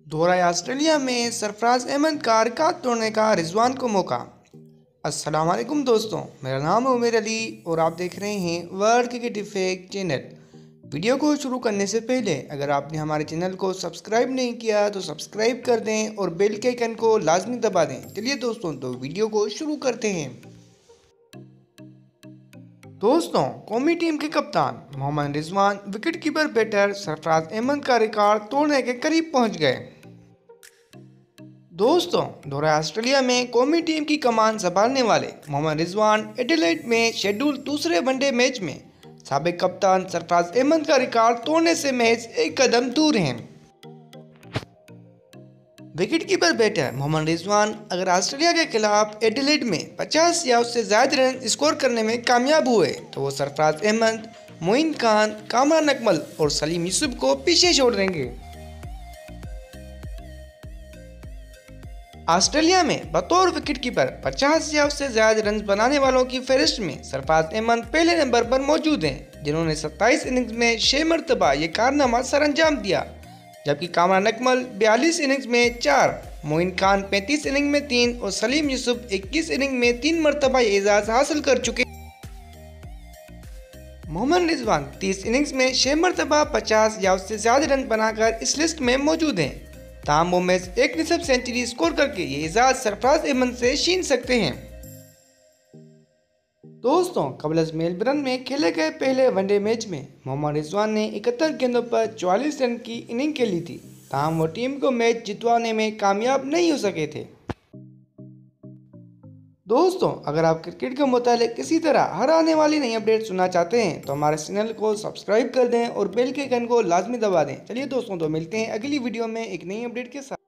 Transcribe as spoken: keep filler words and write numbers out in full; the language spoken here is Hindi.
दौरा ऑस्ट्रेलिया में सरफराज अहमद का रिकॉर्ड तोड़ने का रिजवान को मौका। अस्सलाम वालेकुम दोस्तों, मेरा नाम है उमेर अली और आप देख रहे हैं world cricket effect channel. Video को शुरू करने से पहले अगर आपने हमारे चैनल को सब्सक्राइब नहीं किया तो सब्सक्राइब कर दें और बेल के आइकन को लाजमी दबा दें। चलिए दोस्तों, तो वीडियो को शुरू करते हैं। दोस्तों, कौमी टीम के कप्तान मोहम्मद रिजवान विकेटकीपर बैटर सरफराज अहमद का रिकॉर्ड तोड़ने के करीब पहुंच गए। दोस्तों, दौरा ऑस्ट्रेलिया में कौमी टीम की कमान संभालने वाले मोहम्मद रिजवान एडिलेड में शेड्यूल दूसरे वनडे मैच में साबिक कप्तान सरफराज अहमद का रिकॉर्ड तोड़ने से महज एक कदम दूर हैं। विकेटकीपर बैटर मोहम्मद रिजवान अगर ऑस्ट्रेलिया के खिलाफ एडिलेड में पचास या उससे ज्यादा रन स्कोर करने में कामयाब हुए तो वो सरफराज अहमद, मोइन खान, कामरान अकमल और सलीम यूसुफ को पीछे छोड़ देंगे। ऑस्ट्रेलिया में बतौर विकेटकीपर पचास या उससे ज्यादा रन बनाने वालों की फहरिस्त में सरफराज अहमद पहले नंबर पर मौजूद हैं, जिन्होंने सत्ताईस इनिंग्स में छह मरतबा ये कारनामा सरअंजाम दिया, जबकि कामरान अकमल बयालीस इनिंग्स में चार, मोइन खान पैंतीस इनिंग में तीन और सलीम यूसुफ इक्कीस इनिंग में तीन मरतबा ये एजाज हासिल कर चुके। मोहम्मद रिजवान तीस इनिंग्स में छह मरतबा पचास या उससे ज्यादा रन बनाकर इस लिस्ट में मौजूद हैं। ताहम वो मैच एक निसब सेंचुरी स्कोर करके ये एजाज सरफराज अहमद से छीन सकते हैं। दोस्तों, कबल मेलबर्न में खेले गए पहले वनडे मैच में मोहम्मद रिजवान ने इकहत्तर गेंदों पर चौवालीस रन की इनिंग खेली थी। ताहम वो टीम को मैच जितवाने में कामयाब नहीं हो सके थे। दोस्तों, अगर आप क्रिकेट के मुतालिक किसी तरह हर आने वाली नई अपडेट सुनना चाहते हैं तो हमारे चैनल को सब्सक्राइब कर दें और बेल के आइकन को लाजमी दबा दें। चलिए दोस्तों, तो मिलते हैं अगली वीडियो में एक नई अपडेट के साथ।